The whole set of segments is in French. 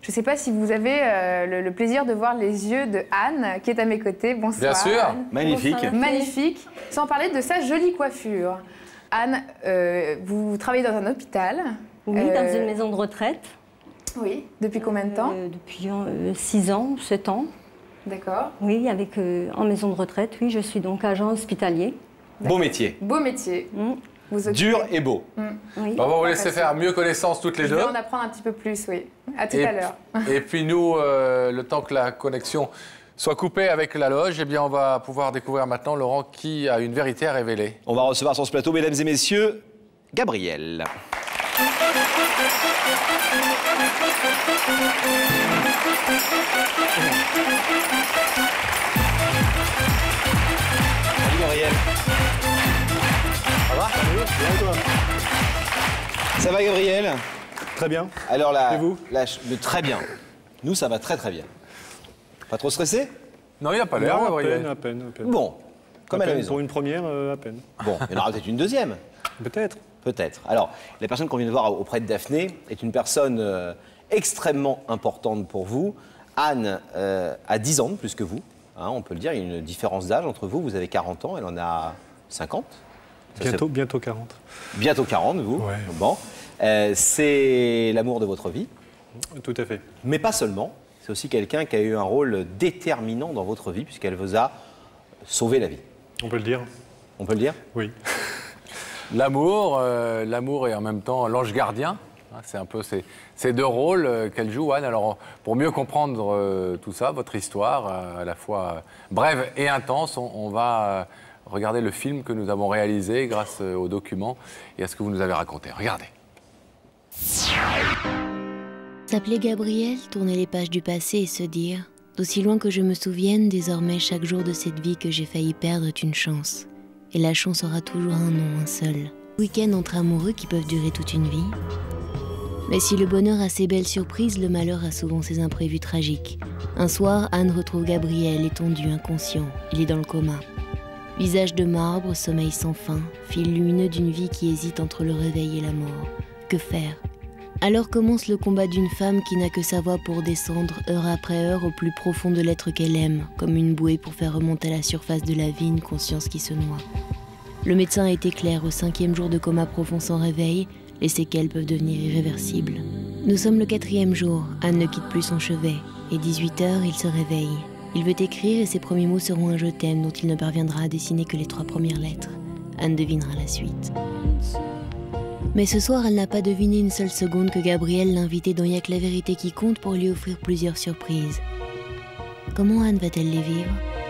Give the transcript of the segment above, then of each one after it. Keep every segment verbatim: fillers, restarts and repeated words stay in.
Je ne sais pas si vous avez euh, le, le plaisir de voir les yeux de Anne, qui est à mes côtés. Bonsoir. Bien sûr. Anne. Magnifique. Bonsoir. Magnifique. Sans parler de sa jolie coiffure. Anne, euh, vous travaillez dans un hôpital. Oui, euh, dans une maison de retraite. Oui. Depuis combien de temps? euh, Depuis six euh, ans, sept ans. D'accord. Oui, avec, euh, en maison de retraite. Oui, je suis donc agent hospitalier. Beau métier. Beau métier. Mmh. Vous occupez... Dur et beau. Mmh. Oui. On va vous laisser faire mieux connaissance toutes les Je deux. vais en apprendre un petit peu plus, oui. À tout et, à l'heure. Et puis nous, euh, le temps que la connexion soit coupée avec la loge, eh bien on va pouvoir découvrir maintenant, Laurent, qui a une vérité à révéler. On va recevoir sur ce plateau, mesdames et messieurs, Gabriel. Salut Gabriel. Ça va? Bien, toi? Ça va Gabriel? Très bien. Alors là, Et vous? très bien. Nous, ça va très très bien. Pas trop stressé? Non, il n'a pas l'air, Non, à Gabriel. peine, à peine, à peine. Bon, comme À à la peine, maison. Pour une première, euh, à peine. Bon, il y en aura peut-être une deuxième. Peut-être. Peut-être. Alors, la personne qu'on vient de voir auprès de Daphné est une personne euh, extrêmement importante pour vous. Anne euh, a dix ans de plus que vous, hein, on peut le dire. Il y a une différence d'âge entre vous. Vous avez quarante ans, elle en a cinquante. Ça, Bientôt, bientôt quarante. c'est bientôt quarante, vous. Ouais. Bon. Euh, c'est l'amour de votre vie. Tout à fait. Mais pas seulement. C'est aussi quelqu'un qui a eu un rôle déterminant dans votre vie, puisqu'elle vous a sauvé la vie. On peut le dire? On peut le dire? Oui. L'amour, euh, l'amour et en même temps l'ange gardien. Hein, c'est un peu ces, ces deux rôles euh, qu'elle joue, Anne. Alors, pour mieux comprendre euh, tout ça, votre histoire, euh, à la fois euh, brève et intense, on, on va euh, regarder le film que nous avons réalisé grâce euh, aux documents et à ce que vous nous avez raconté. Regardez. S'appeler Gabriel, tourner les pages du passé et se dire « D'aussi loin que je me souvienne, désormais chaque jour de cette vie que j'ai failli perdre est une chance. Et la chance aura toujours un nom, un seul. Week-end entre amoureux qui peuvent durer toute une vie. Mais si le bonheur a ses belles surprises, le malheur a souvent ses imprévus tragiques. Un soir, Anne retrouve Gabriel étendu, inconscient. Il est dans le coma. Visage de marbre, sommeil sans fin, fil lumineux d'une vie qui hésite entre le réveil et la mort. Que faire ? Alors commence le combat d'une femme qui n'a que sa voix pour descendre, heure après heure, au plus profond de l'être qu'elle aime, comme une bouée pour faire remonter à la surface de la vie une conscience qui se noie. Le médecin a été clair, au cinquième jour de coma profond sans réveil, les séquelles peuvent devenir irréversibles. Nous sommes le quatrième jour, Anne ne quitte plus son chevet, et dix-huit heures, il se réveille. Il veut écrire et ses premiers mots seront un « je t'aime » dont il ne parviendra à dessiner que les trois premières lettres. Anne devinera la suite. Mais ce soir, elle n'a pas deviné une seule seconde que Gabriel l'invitait dans Y'a que la vérité qui compte pour lui offrir plusieurs surprises. Comment Anne va-t-elle les vivre?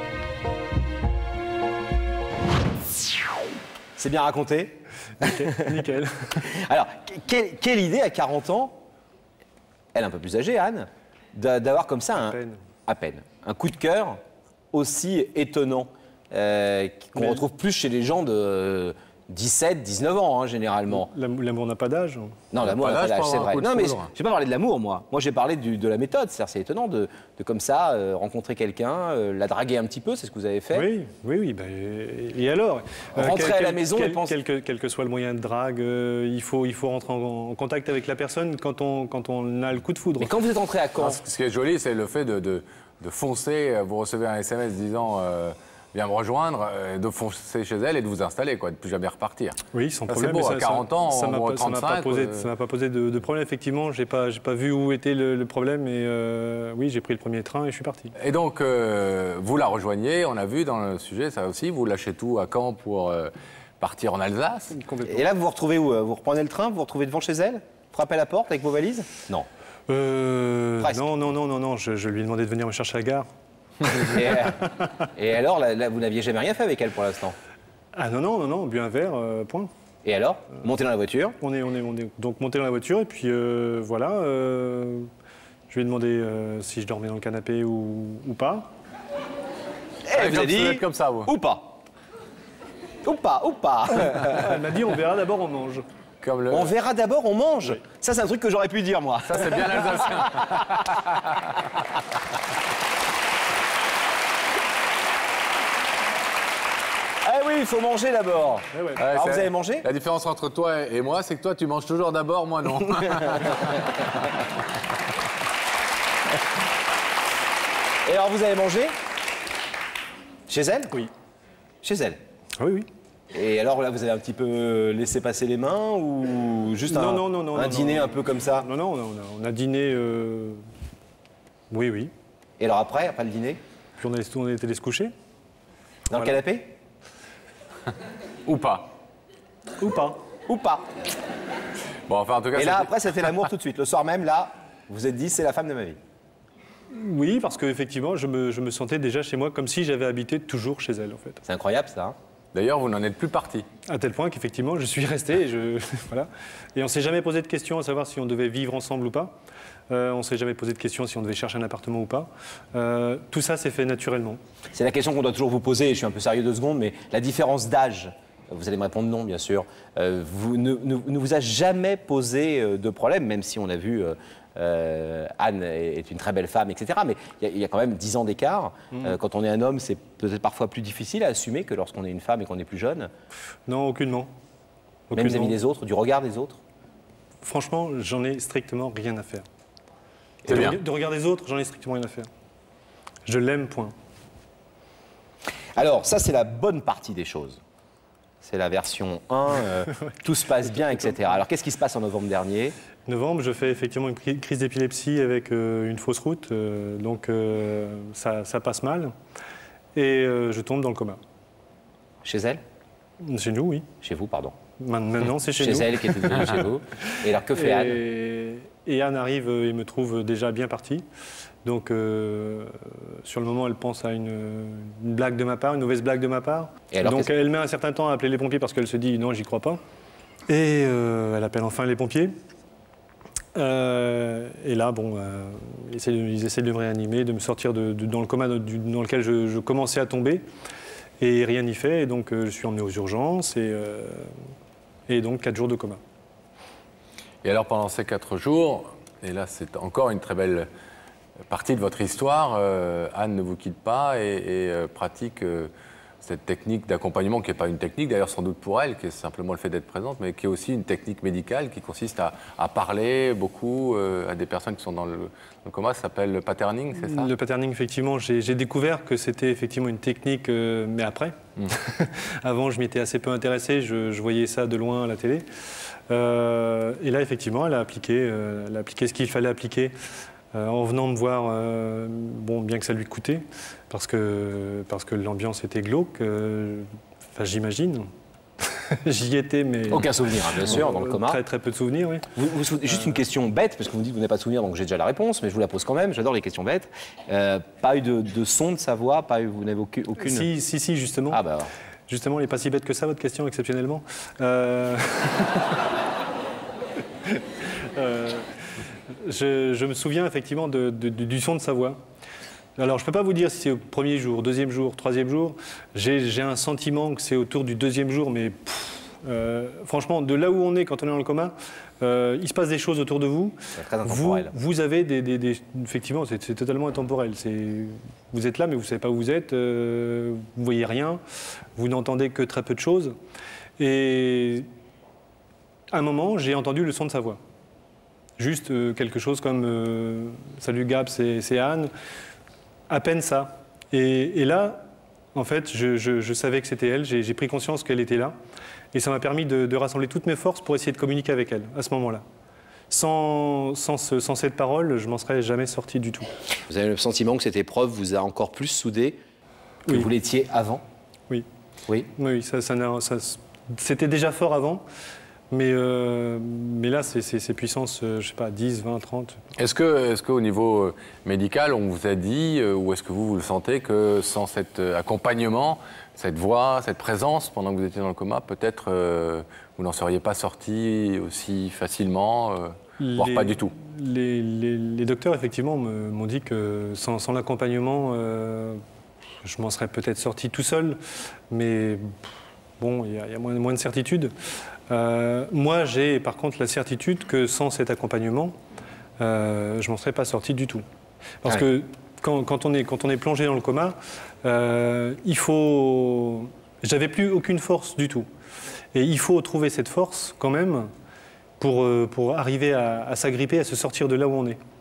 C'est bien raconté? Nickel. Nickel. Alors, quelle, quelle idée à quarante ans, elle est un peu plus âgée, Anne, d'avoir comme ça un, À peine. à peine, un coup de cœur aussi étonnant, euh, qu'on Mais- retrouve plus chez les gens de dix-sept, dix-neuf ans, hein, généralement. L'am- L'amour n'a pas d'âge. Non, l'amour pas n'a pas d'âge d'âge, pour c'est avoir un vrai. coup de Non, mais foudre. j'ai pas parlé de l'amour, moi. Moi, j'ai parlé du- de la méthode. C'est-à-dire, c'est étonnant de, de comme ça euh, rencontrer quelqu'un, euh, la draguer un petit peu, c'est ce que vous avez fait. Oui, oui, oui. Ben, et alors Rentrer quel- à la quel- maison quel, et penser- quel, que, quel que soit le moyen de drague, euh, il, faut, il faut rentrer en, en contact avec la personne quand on, quand on a le coup de foudre. Mais quand vous êtes entré à Caen, Non, ce qui est joli, c'est le fait de, de, de foncer. Vous recevez un S M S disant euh, viens me rejoindre, euh, de foncer chez elle et de vous installer, quoi, de plus jamais repartir. Oui, sans Ça, c'est problème. beau, mais à quarante ans, ça en m'a moins pas, ça m'a pas trente-cinq, posé, euh. ça m'a pas posé de, de problème. Effectivement, j'ai pas, j'ai pas vu où était le, le problème, et euh, oui, j'ai pris le premier train et je suis parti. Et donc, euh, vous la rejoignez, on a vu dans le sujet, ça aussi, vous lâchez tout à Caen pour euh, partir en Alsace. Complètement. et là, vous vous retrouvez où? Vous reprenez le train, vous vous retrouvez devant chez elle, frappez à la porte avec vos valises? Non. Euh, Presque. non, non, non, non, non. Je, je lui ai demandé de venir me chercher à la gare. Et, euh, et alors, là, là, vous n'aviez jamais rien fait avec elle pour l'instant? Ah non, non, non, non, bu un verre, euh, point. Et alors, montez dans la voiture. On est, on est, on est donc monté dans la voiture et puis euh, voilà. euh, je lui ai demandé euh, si je dormais dans le canapé ou, ou pas. Elle vous a Comme- vous dit êtes comme ça, vous. ou pas. Ou pas, ou pas. Elle m'a dit on verra d'abord, on mange. Comme le... On verra d'abord, on mange. Ça, c'est un truc que j'aurais pu dire, moi. Ça, c'est bien l'Alsacien. Ah oui, il faut manger d'abord. Eh ouais. Ouais, Alors, c'est- vous avez mangé? La différence entre toi et moi, c'est que toi, tu manges toujours d'abord, moi non. Et alors, vous avez mangé chez elle? Oui. Chez elle? Ah oui, oui. Et alors là, vous avez un petit peu laissé passer les mains ou juste Non, un, non, non, non, un non, dîner non. un peu comme ça? Non, non, on a, on a- on a dîné... euh, Oui, oui. Et alors après, après le dîner? Puis on, est, on était allé se coucher. Dans le Voilà. canapé? Ou pas. Ou pas. Ou pas? Bon, enfin, en tout cas, Et là, c'était- après, ça fait l'amour tout de suite. Le soir même, là, vous vous êtes dit, c'est la femme de ma vie. Oui, parce qu'effectivement, je me, je me sentais déjà chez moi comme si j'avais habité toujours chez elle, en fait. C'est incroyable, ça. Hein. D'ailleurs, vous n'en êtes plus parti. À tel point qu'effectivement, je suis resté et, je, voilà. Et on ne s'est jamais posé de question à savoir si on devait vivre ensemble ou pas. Euh, on ne s'est jamais posé de question si on devait chercher un appartement ou pas. Euh, tout ça s'est fait naturellement. C'est la question qu'on doit toujours vous poser, et je suis un peu sérieux deux secondes, mais la différence d'âge, vous allez me répondre non, bien sûr, euh, vous, ne, ne- ne vous a jamais posé euh, de problème, même si on a vu euh, euh, Anne est est une très belle femme, et cetera. Mais il y, a- il y a quand même dix ans d'écart. Euh, quand on est un homme, c'est peut-être parfois plus difficile à assumer que lorsqu'on est une femme et qu'on est plus jeune, Non, aucunement. même Aucunement. vis-à-vis des autres, du regard des autres. Franchement, j'en ai strictement rien à faire. C'est de, bien. rega- de regard des autres, j'en ai strictement rien à faire. Je l'aime, point. Alors, ça, c'est la bonne partie des choses. C'est la version un, euh, tout se passe bien, et cetera. Alors, qu'est-ce qui se passe en novembre dernier? Novembre, je fais effectivement une cri- crise d'épilepsie avec euh, une fausse route, euh, donc euh, ça, ça passe mal. Et euh, je tombe dans le coma. Chez elle? Chez nous, oui. Chez vous, pardon. Maintenant, c'est chez, Chez nous. elle qui était devenue chez vous. Et alors, que fait Anne? et, et Anne arrive et me trouve déjà bien parti. Donc, euh, sur le moment, elle pense à une, une blague de ma part, une mauvaise blague de ma part. Et alors, Donc, qu'est-ce- elle met un certain temps à appeler les pompiers parce qu'elle se dit non, j'y crois pas. Et euh, elle appelle enfin les pompiers. Euh, et là, bon, euh, ils, essaient de, ils essaient de me réanimer, de me sortir de, de- dans le coma de- du- dans lequel je, je commençais à tomber. Et rien n'y fait. Et donc, euh, je suis emmené aux urgences. Et, euh, et donc, quatre jours de coma. Et alors, pendant ces quatre jours, et là, c'est encore une très belle partie de votre histoire, euh, Anne ne vous quitte pas et, et, euh, pratique euh, cette technique d'accompagnement qui n'est pas une technique, d'ailleurs sans doute pour elle, qui est simplement le fait d'être présente, mais qui est aussi une technique médicale qui consiste à, à parler beaucoup euh, à des personnes qui sont dans le, dans le coma. Ça s'appelle le patterning, c'est ça? Le patterning, effectivement, j'ai j'ai découvert que c'était effectivement une technique, euh, mais après. Mm. Avant, je m'y étais assez peu intéressé, je, je voyais ça de loin à la télé. Euh, et là, effectivement, elle a appliqué, euh, elle a appliqué ce qu'il fallait appliquer euh, en venant me voir, euh, bon, bien que ça lui coûtait, parce que, parce que l'ambiance était glauque, euh, enfin, j'imagine. J'y étais, mais... Aucun souvenir, hein, bien sûr, dans le coma. Très, très peu de souvenirs, oui. Vous, vous souvenez- juste une question bête, parce que vous me dites que vous n'avez pas de souvenir, donc j'ai déjà la réponse, mais je vous la pose quand même. J'adore les questions bêtes. Euh, pas eu de, de son de sa voix, pas eu, vous n'avez aucune. aucune- Si, si, si, justement. Ah bah. Justement, elle n'est pas si bête que ça, votre question, exceptionnellement. Euh... euh, je, je me souviens effectivement de- de- de- du son de sa voix. Alors, je ne peux pas vous dire si c'est au premier jour, deuxième jour, troisième jour. J'ai j'ai un sentiment que c'est autour du deuxième jour, mais pff, euh, franchement, de là où on est quand on est dans le coma, euh, il se passe des choses autour de vous. C'est très Vous, intemporel. vous avez des, des- des- effectivement, c'est c'est totalement intemporel. C'est- Vous êtes là, mais vous ne savez pas où vous êtes. euh, vous ne voyez rien. Vous n'entendez que très peu de choses. Et à un moment, j'ai entendu le son de sa voix. Juste euh, quelque chose comme euh, Salut Gab, c'est c'est Anne. À peine ça. Et, et là, en fait, je, je- je savais que c'était elle. J'ai j'ai pris conscience qu'elle était là. Et ça m'a permis de, de rassembler toutes mes forces pour essayer de communiquer avec elle à ce moment-là. Sans, sans, ce- sans cette parole, je m'en serais jamais sorti du tout. Vous avez le sentiment que cette épreuve vous a encore plus soudé que Oui. vous l'étiez avant? Oui. Oui. Oui, ça, ça n'a- ça- c'était déjà fort avant. Mais, euh, mais là, c'est- c'est c'est puissance, euh, je sais pas, dix, vingt, trente. Est-ce que, est-ce qu'au niveau euh, médical, on vous a dit, euh, ou est-ce que vous, vous le sentez, que sans cet euh, accompagnement, cette voix, cette présence, pendant que vous étiez dans le coma, peut-être euh, vous n'en seriez pas sorti aussi facilement, euh, voire Les- pas du tout? Les, les- les docteurs, effectivement, me- m'ont dit que sans, sans l'accompagnement, euh, je m'en serais peut-être sorti tout seul. Mais bon, il y a, il y a moins, moins de certitude. Euh, moi, j'ai par contre la certitude que sans cet accompagnement, euh, je m'en serais pas sorti du tout. Parce Ouais. que quand, quand on est, quand on est plongé dans le coma, euh, il faut... J'avais plus aucune force du tout. Et il faut trouver cette force quand même pour, euh, pour arriver à, à s'agripper, à se sortir de là où on est.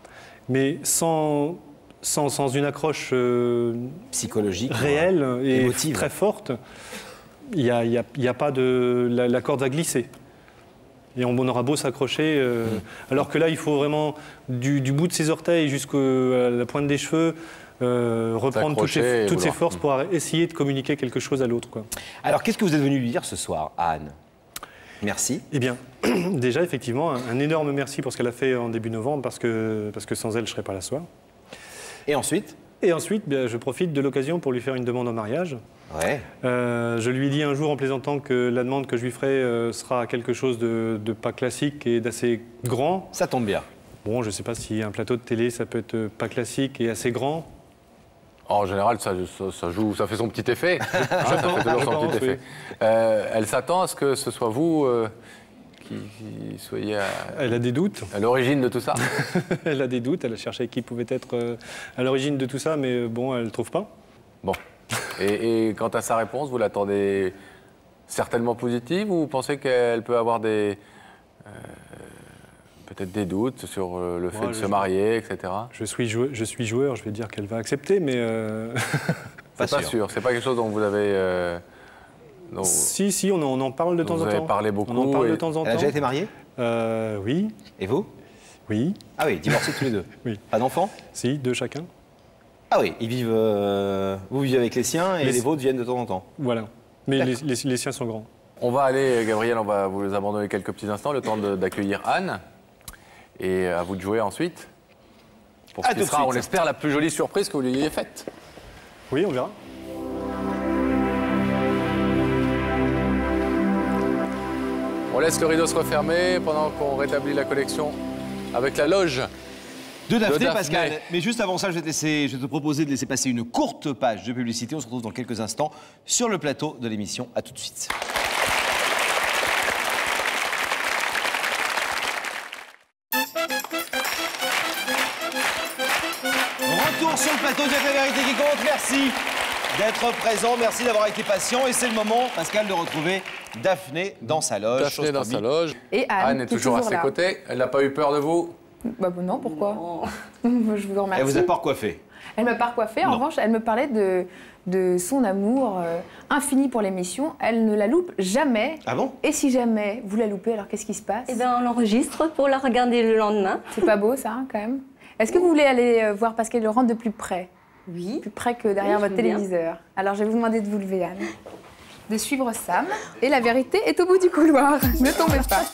mais sans, sans, sans une accroche euh, Psychologique. réelle et émotive. très forte, il n'y a, y a, y a pas de... La, la corde va glisser. Et on, on aura beau s'accrocher, euh, mmh. alors que là, il faut vraiment, du, du bout de ses orteils jusqu'à la pointe des cheveux, euh, reprendre toutes, ses, toutes ses forces mmh. pour essayer de communiquer quelque chose à l'autre. Alors, qu'est-ce que vous êtes venu lui dire ce soir à Anne? Merci. Eh bien, déjà, effectivement, un, un énorme merci pour ce qu'elle a fait en début novembre, parce que, parce que sans elle, je ne serais pas là ce soir. Et ensuite? Et ensuite, bien, je profite de l'occasion pour lui faire une demande en mariage. Ouais. Euh, je lui ai dit un jour en plaisantant que la demande que je lui ferai euh, sera quelque chose de, de pas classique et d'assez grand. Ça tombe bien. Bon, je ne sais pas si un plateau de télé, ça peut être pas classique et assez grand. En général, ça, ça, ça joue, ça fait son petit effet. Hein, ça fait toujours son petit effet. Euh, elle s'attend à ce que ce soit vous euh, qui, qui soyez à, elle a des doutes. à l'origine de tout ça. Elle a des doutes. Elle a cherché qui pouvait être euh, à l'origine de tout ça, mais bon, elle ne trouve pas. Bon. Et, et quant à sa réponse, vous l'attendez certainement positive ou vous pensez qu'elle peut avoir des... Euh, peut-être des doutes sur le fait Moi, de se marier, et cetera. Je suis, joueur, je suis joueur, je vais dire qu'elle va accepter, mais... Euh... C'est pas sûr. C'est pas quelque chose dont vous avez... Euh... dont... Si, si, on en, on en parle de temps en temps. Vous avez parlé beaucoup. On en parle et... de temps en temps. Elle a déjà été mariée? euh, Oui. Et vous? Oui. Ah oui, divorcés tous les deux? Oui. Pas d'enfants? Si, deux chacun. Ah oui, ils vivent... Euh... Vous vivez avec les siens et les, les vôtres viennent de temps en temps? Voilà. Mais les, les, les siens sont grands. On va aller, Gabriel, on va vous abandonner quelques petits instants, le temps d'accueillir Anne. Et à vous de jouer ensuite. Pour ce à qui sera, on l'espère, la plus jolie surprise que vous lui ayez faite. Oui, on verra. On laisse le rideau se refermer pendant qu'on rétablit la collection avec la loge de Daphné, de Daphné. Pascal. Mais juste avant ça, je vais, te laisser, je vais te proposer de laisser passer une courte page de publicité. On se retrouve dans quelques instants sur le plateau de l'émission. À tout de suite. Retour sur le plateau de La Vérité qui compte. Merci d'être présent, merci d'avoir été patient. Et c'est le moment, Pascal, de retrouver Daphné dans sa loge. Daphné dans sa loge. Et Anne, Anne est toujours, toujours à ses là. côtés. Elle n'a pas eu peur de vous? Bah non, pourquoi? Non. Je vous remercie. Elle vous a pas recoiffé? Elle m'a pas recoiffé. En non. revanche, elle me parlait de, de son amour euh, infini pour l'émission. Elle ne la loupe jamais. Ah bon? Et si jamais vous la loupez, alors qu'est-ce qui se passe? Eh bien, on l'enregistre pour la regarder le lendemain. C'est pas beau, ça, hein, quand même. Est-ce que vous voulez aller voir Pascal Laurent de plus près? Oui. Plus près que derrière oui, votre téléviseur. Bien. Alors, je vais vous demander de vous lever, Anne, de suivre Sam. Et la vérité est au bout du couloir. Ne tombez pas.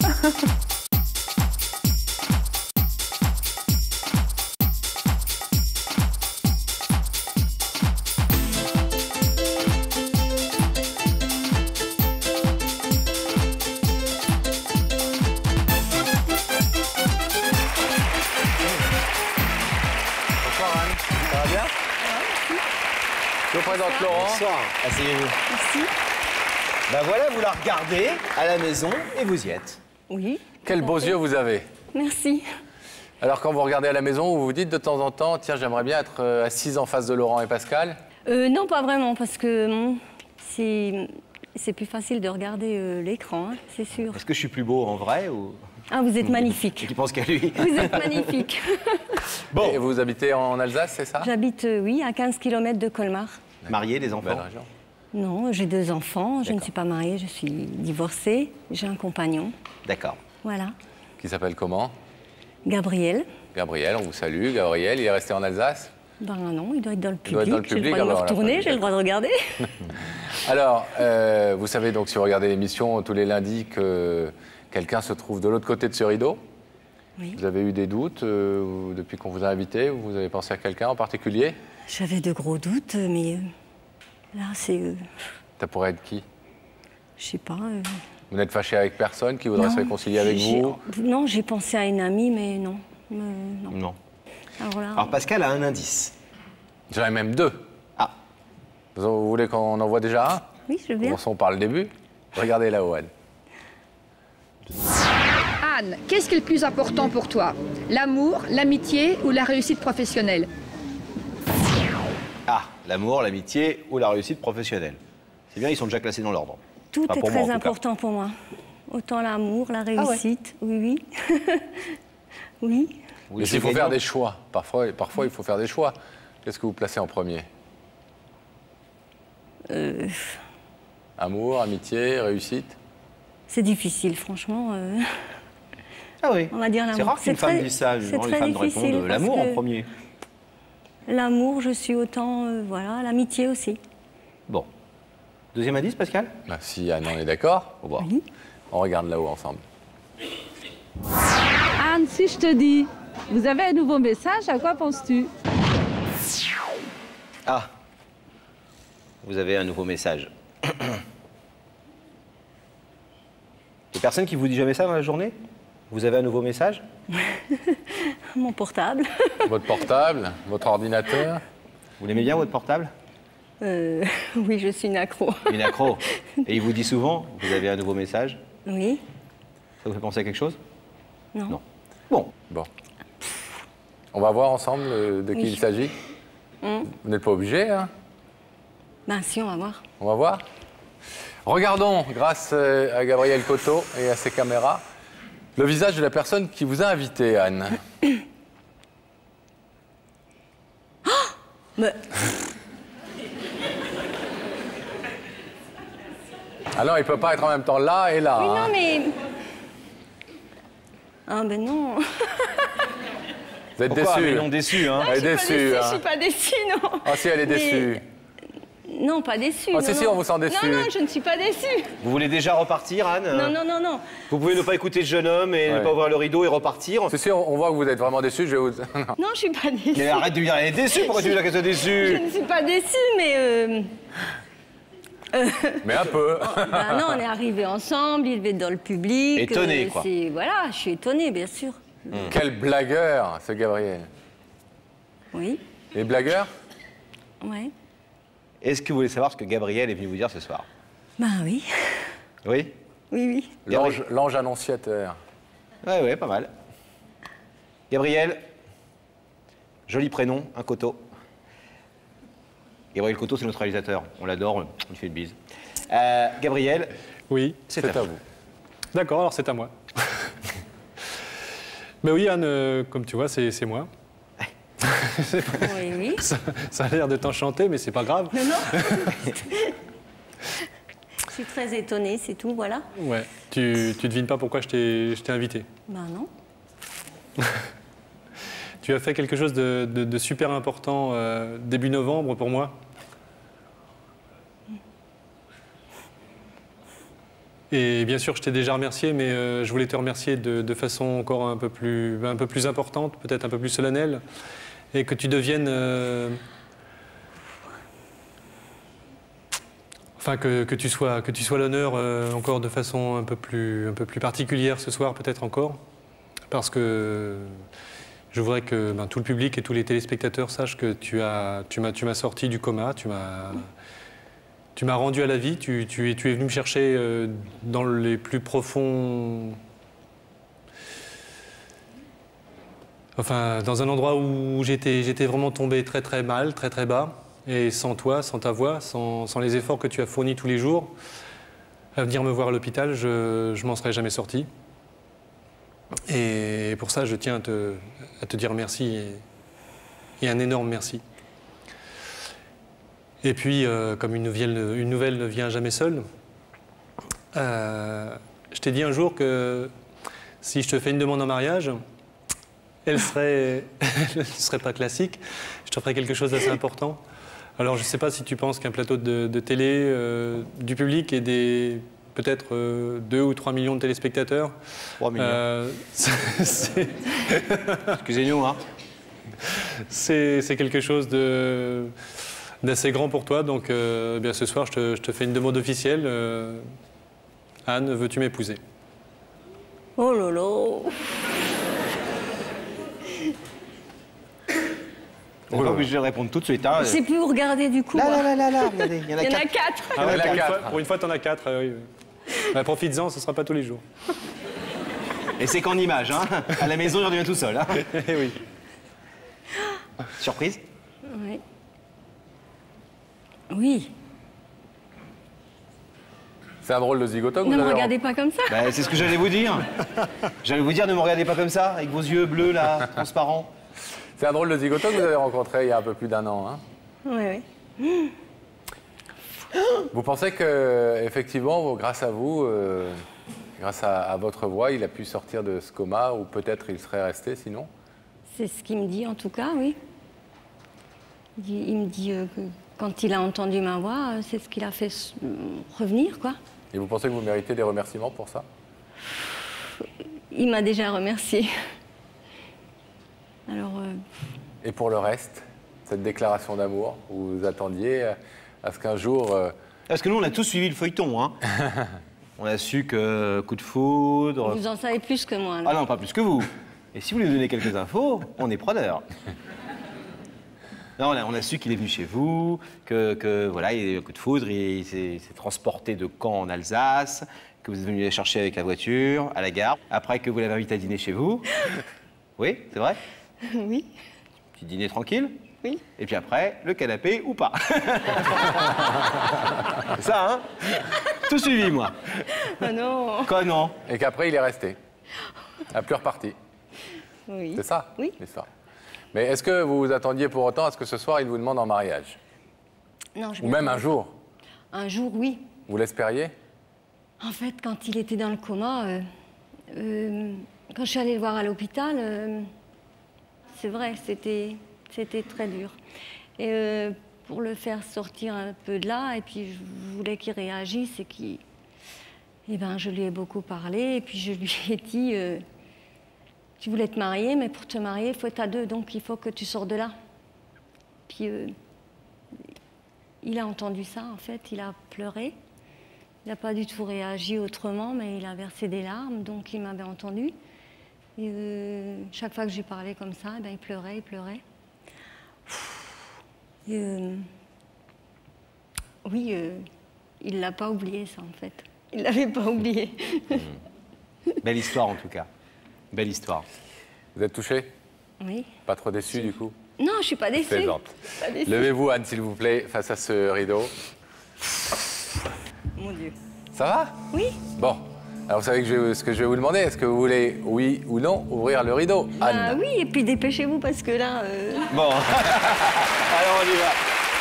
Je vous présente Laurent. Bonsoir. Asseyez-vous. Merci. Ben voilà, vous la regardez à la maison et vous y êtes. Oui. Quels beaux yeux vous avez. Merci. Alors quand vous regardez à la maison, vous vous dites de temps en temps, tiens, j'aimerais bien être assise en face de Laurent et Pascal? euh, Non, pas vraiment, parce que bon, c'est plus facile de regarder euh, l'écran, hein, c'est sûr. Est-ce que je suis plus beau en vrai ou... Ah, vous êtes magnifique. Tu penses qu'à lui? Vous êtes magnifique. Bon. Et vous habitez en Alsace, c'est ça? J'habite, euh, oui, à quinze kilomètres de Colmar. Mariée, des enfants? Non, j'ai deux enfants. Je ne suis pas mariée, je suis divorcée. J'ai un compagnon. D'accord. Voilà. Qui s'appelle comment? Gabriel. Gabriel, on vous salue. Gabriel, il est resté en Alsace? Ben non, il doit être dans le public. Il doit être dans le public. J'ai le droit de me retourner, j'ai le droit de regarder. Alors, euh, vous savez donc, si vous regardez l'émission tous les lundis, que quelqu'un se trouve de l'autre côté de ce rideau. Oui. Vous avez eu des doutes euh, depuis qu'on vous a invité? Vous avez pensé à quelqu'un en particulier? J'avais de gros doutes, mais euh, là, c'est... Euh, Ça pourrait être qui? Je sais pas. Euh... Vous n'êtes fâché avec personne qui voudrait non, se réconcilier avec vous? Non, j'ai pensé à une amie, mais non. Euh, non. non. Alors, là, Alors Pascal a un indice. J'en ai même deux. Ah. Vous voulez qu'on en voit déjà un? Oui, je veux bien. Commençons par le début. Regardez là-haut, Anne. Anne, qu'est-ce qui est le plus important pour toi? L'amour, l'amitié ou la réussite professionnelle? Ah, l'amour, l'amitié ou la réussite professionnelle. C'est bien, ils sont déjà classés dans l'ordre. Tout enfin, est pour très moi, important pour moi. Autant l'amour, la réussite, ah ouais. oui, oui. Oui. Vous Mais jouez s'il faut gagnant. faire des choix, parfois, parfois il faut faire des choix. Qu'est-ce que vous placez en premier? Euh, Amour, amitié, réussite? c'est difficile, franchement. euh, Ah oui. On va dire l'amour. C'est rare qu'une C'est femme très- dise ça. c'est Généralement, les très femmes répondent difficile euh, parce l'amour que- en premier. L'amour, je suis autant, euh, voilà, l'amitié aussi. Bon. Deuxième indice, Pascal? Bah, si Anne, on est d'accord, Au revoir. on regarde là-haut ensemble. Anne, si je te dis, vous avez un nouveau message, à quoi penses-tu? Ah. Vous avez un nouveau message. Il y a personne qui vous dit jamais ça dans la journée? Vous avez un nouveau message? Mon portable. Votre portable, votre ordinateur? Vous l'aimez bien, votre portable? Euh, oui, je suis une accro. Une accro. Et il vous dit souvent, vous avez un nouveau message? Oui. Ça vous fait penser à quelque chose? Non. Non. Bon. Bon. On va voir ensemble euh, de qui Oui. il s'agit. Hum. Vous n'êtes pas obligé, hein? Ben si, on va voir. On va voir. Regardons, grâce euh, à Gabriel Coteau et à ses caméras, le visage de la personne qui vous a invité, Anne. Mais, Alors, il ne peut pas être en même temps là et là. oui, hein. non, mais... Ah ben non. Vous êtes Pourquoi? déçu. Mais non, déçu, hein. Elle est Je suis pas déçue. déçue, hein. je suis pas déçue, non. Ah si, elle est Mais- déçue. Non, pas déçue. Ah, non, si, si, non. on vous sent déçue. Non, non, je ne suis pas déçue. Vous voulez déjà repartir, Anne? Non, non, non, non. Vous pouvez ne pas écouter ce jeune homme et ne Ouais. pas ouvrir le rideau et repartir. Si, si, on on voit que vous êtes vraiment déçu. Je vais vous... Non, je suis pas déçue. Mais arrête de lui dire, elle est déçue. Pourquoi tu veux dire qu'elle soit Je déçue? ne suis pas déçue, mais... Euh... Mais un peu. Ben non, on est arrivés ensemble, il devait être dans le public. Étonné, quoi. c'est- Voilà, je suis étonnée, bien sûr. Quel blagueur, ce Gabriel. Oui, Et blagueur? ouais. Est-ce que vous voulez savoir ce que Gabriel est venu vous dire ce soir? Ben oui, Oui? oui, oui. L'ange l'ange annonciateur. Ouais, ouais, pas mal. Gabriel, joli prénom, un Coteau. Gabriel Coteau, c'est notre réalisateur. On l'adore, on lui fait une bise. Euh, Gabriel, Oui. c'est C'est à à vous. vous. D'accord, alors c'est à moi. Mais oui, Anne, euh, comme tu vois, c'est c'est moi. Oui, oui. Ça, ça a l'air de t'enchanter, mais c'est pas grave. Non, non. Je suis très étonnée, c'est tout, voilà. Ouais. Tu, tu devines pas pourquoi je t'ai je t'ai invité. Ben non. Tu as fait quelque chose de, de- de super important euh, début novembre pour moi. Et bien sûr, je t'ai déjà remercié, mais euh, je voulais te remercier de, de façon encore un peu plus, un peu plus importante, peut-être un peu plus solennelle, et que tu deviennes... euh, Enfin, que, que tu sois, que tu sois l'honneur euh, encore de façon un peu plus, un peu plus particulière ce soir, peut-être encore, parce que je voudrais que ben, tout le public et tous les téléspectateurs sachent que tu as, tu m'as, tu m'as sorti du coma, tu m'as, tu m'as rendu à la vie, tu, tu es, tu es venu me chercher euh, dans les plus profonds, enfin, dans un endroit où j'étais, j'étais vraiment tombé très très mal, très très bas. Et sans toi, sans ta voix, sans, sans les efforts que tu as fournis tous les jours, à venir me voir à l'hôpital, je ne m'en serais jamais sorti. Et pour ça, je tiens à te, à te dire merci et, et un énorme merci. Et puis, euh, comme une nouvelle, une nouvelle ne vient jamais seule, euh, je t'ai dit un jour que si je te fais une demande en mariage, elle serait, elle ne serait pas classique, je te ferais quelque chose d'assez important. Alors, je ne sais pas si tu penses qu'un plateau de, de télé, euh, du public et des peut-être euh, deux ou trois millions de téléspectateurs. trois millions. euh, c'est Excusez-nous, hein. c'est- c'est quelque chose de- d'assez grand pour toi. Donc, euh, eh bien, ce soir, je te, je te fais une demande officielle. Euh, Anne, veux-tu m'épouser? Oh là là. On n'est pas obligé de répondre tout de suite. Hein. Je sais plus où regarder du coup. Là, moi. là, là, là, là, regardez, il y en a Il y en a quatre. quatre. Ah ouais, Elle a pour, une quatre. fois, pour une fois, t'en as quatre. euh, oui, oui. Bah, profites-en, ce ne sera pas tous les jours. Et c'est qu'en image, hein. À la maison, il revient tout seul. Hein. Eh oui. Surprise? Oui. Oui. C'est un drôle de zigoto que Ne vous me avez regardez pas comme ça. Ben, c'est ce que j'allais vous dire. J'allais vous dire, ne me regardez pas comme ça, avec vos yeux bleus, là, transparents. C'est un drôle de zigoto que vous avez rencontré il y a un peu plus d'un an. Hein. Oui, oui. Vous pensez que, effectivement, grâce à vous, euh, grâce à, à votre voix, il a pu sortir de ce coma, ou peut-être il serait resté sinon? C'est ce qu'il me dit en tout cas, oui. Il, il me dit euh, que quand il a entendu ma voix, euh, c'est ce qui l'a fait euh, revenir, quoi. Et vous pensez que vous méritez des remerciements pour ça? Il m'a déjà remercié. Alors. Euh... Et pour le reste, cette déclaration d'amour, vous vous attendiez à ce qu'un jour. Euh... Parce que nous, on a tous suivi le feuilleton, hein. On a su que coup de foudre. Vous en savez plus que moi, alors. Ah non, pas plus que vous. Et si vous lui donnez quelques infos, on est preneur. Non, on a, on a su qu'il est venu chez vous, que, que voilà, il y a eu un coup de foudre, il s'est transporté de Caen en Alsace, que vous êtes venu les chercher avec la voiture à la gare, après que vous l'avez invité à dîner chez vous. Oui, c'est vrai? Oui. Petit dîner tranquille? Oui. Et puis après, le canapé ou pas. C'est ça, hein? Tout suivi, moi. Ah non. Quoi, non? Et qu'après, il est resté. À plus reparti. Oui. C'est ça, oui. l'histoire. Mais est-ce que vous vous attendiez pour autant à ce que ce soir, il vous demande en mariage? Non, je Ou même un jour? Un jour, oui. Vous l'espériez? En fait, quand il était dans le coma, euh, euh, quand je suis allée le voir à l'hôpital, euh, c'est vrai, c'était c'était très dur. Et euh, pour le faire sortir un peu de là, et puis je voulais qu'il réagisse et qu'il... Eh ben, je lui ai beaucoup parlé, et puis je lui ai dit... Euh, tu voulais te marier, mais pour te marier, il faut être à deux, donc il faut que tu sors de là. Puis euh, il a entendu ça, en fait, il a pleuré. Il n'a pas du tout réagi autrement, mais il a versé des larmes, donc il m'avait entendu. Et euh, chaque fois que je lui parlais comme ça, eh ben, il pleurait, il pleurait. Et, euh, oui, euh, il ne l'a pas oublié, ça, en fait. Il ne l'avait pas oublié. Mmh. Belle histoire, en tout cas. Belle histoire. Vous êtes touché? Oui. Pas trop déçu, du coup? Non, je ne suis pas déçue. Levez-vous, Anne, s'il vous plaît, face à ce rideau. Mon Dieu. Ça va? Oui. Bon, alors vous savez que je, ce que je vais vous demander, est-ce que vous voulez, oui ou non, ouvrir le rideau, Anne? Ah oui, et puis dépêchez-vous, parce que là... Euh... Bon, alors on y va.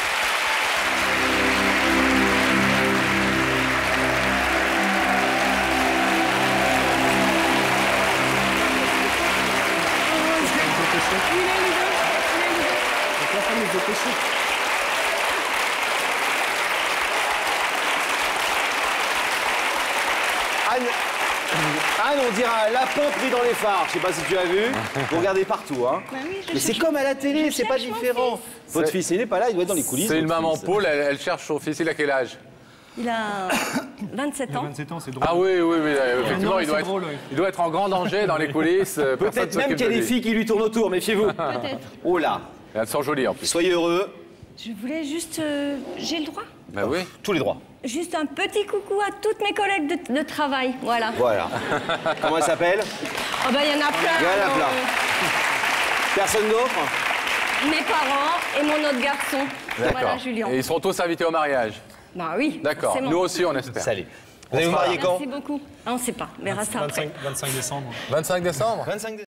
Anne, Anne, on dirait un lapin pris dans les phares. Je sais pas si tu as vu. Vous regardez partout, hein. Bah oui, je Mais c'est cherche- comme à la télé, je c'est pas cherche mon différent. fils. Votre C'est- fils, il n'est pas là, il doit être dans les coulisses. C'est une votre maman fils. poule, elle, elle cherche son fils. Il a quel âge? Il a vingt-sept Il a ans. vingt-sept ans, c'est drôle. Ah oui, oui, oui, euh, effectivement, non, il, doit c'est être, drôle, oui. il doit être en grand danger dans les coulisses. euh, personne Peut-être même s'occupe qu'il y a de des lui. filles qui lui tournent autour, méfiez-vous. Peut-être. Oh là, Elles sont jolies en plus. soyez heureux. Je voulais juste... euh, J'ai le droit. Ben oui. Tous les droits. Juste un petit coucou à toutes mes collègues de, de travail. Voilà. Voilà. Comment elle s'appelle? Oh ben, il y en a plein. Il y en a alors, plein. Personne d'autre? euh, mes parents et mon autre garçon. Voilà, Julien. Et ils seront tous invités au mariage. Bah oui. D'accord. forcément. Nous aussi, on espère. Salut. Vous allez vous marier quand? Merci beaucoup. Ah, on ne sait pas. On verra ça après. vingt-cinq décembre. vingt-cinq décembre? vingt-cinq décembre.